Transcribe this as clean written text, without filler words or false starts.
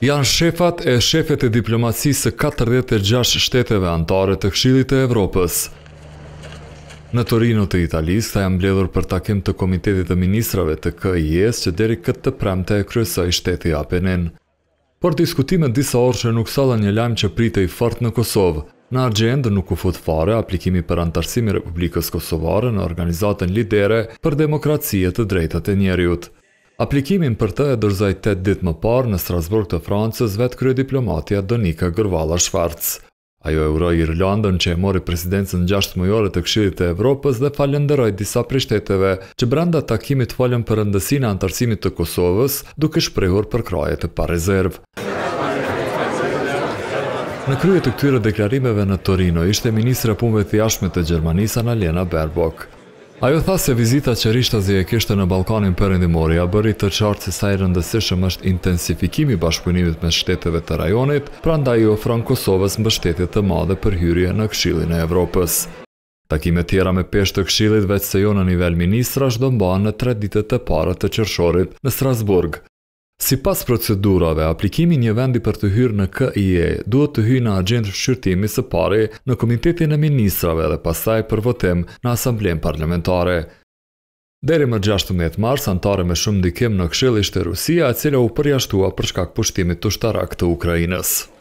Janë shefat e shefet e diplomacisë së 46 shteteve anëtare të Këshillit të Evropës. Në Torino të Italisë, janë mbledhur për takim të Komitetit të Ministrave të KiE-s që deri këtë të premte e kryesoi shteti Apenin. Por diskutimet disa orë që nuk sollën një lajm që pritej fort në Kosovë. Në agjendë nuk u fut fare aplikimi për anëtarësimin e Republikës Kosovare në organizatën lidere për demokraci e të drejtat e njerëzit. Aplikimin për të e dorëzoi 8 ditë më parë në Strasburg të Francës vetë kryediplomatja Donika Gërvalla-Shvarc. Ajo e uroi Irlandën që e mori presidencën 6 mujore të Këshillit të Evropës dhe falenderoi disa prej shteteve që brenda takimit folën për rëndësinë e anëtarësimit të Kosovës, duke shprehur përkraje të parezervë. Në krye të këtyre deklarimeve në Torino ishte ministre e punëve të jashtme të Gjermanisë Annalena Baerbock. Ajo tha se vizita që Rishtasi e kishte në Ballkanin Perëndimor ia bëri të qartë se sa i rëndësishëm është intensifikimi i bashkëpunimit mes shteteve të rajonit, prandaj i ofron Kosovës mbështetje të madhe për hyrje në Këshillin e Evropës. Takime tjera me peshë të Këshillit veç se jo në nivel ministrash do mbahen në 3 ditët e para të qershorit në Strasburg. Sipas procedurave, aplikimi një vendi për të hyrë në KiE duhet të hyjë në agjendë shqyrtimi së pari në Komitetin e Ministrave dhe pastaj për votim në Asamblenë Parlamentare. Deri më 16 mars, anëtare me shumë ndikim në Këshill ishte Rusia, e cila u përjashtua për shkak pushtimit ushtarak të Ukrainës.